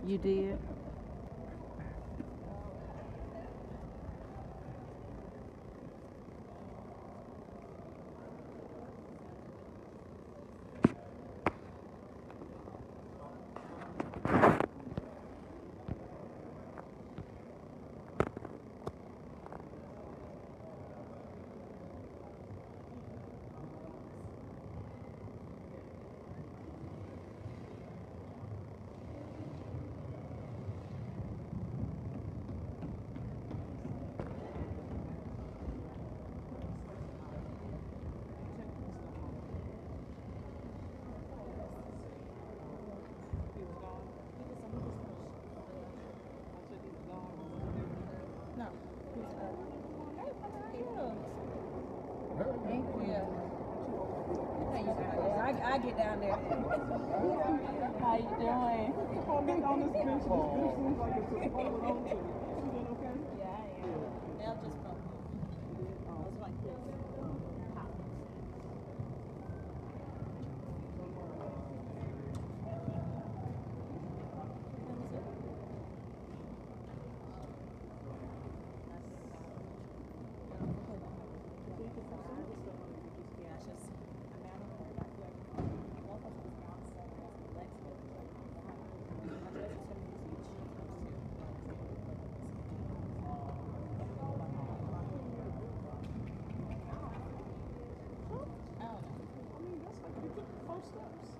You did? No. Thank you. I get down there. How you doing? On this bench, this bench seems like it's just holding on to it. You doing okay? Yeah, I am. They'll just come. It's like this. I mean, that's like you took the first steps.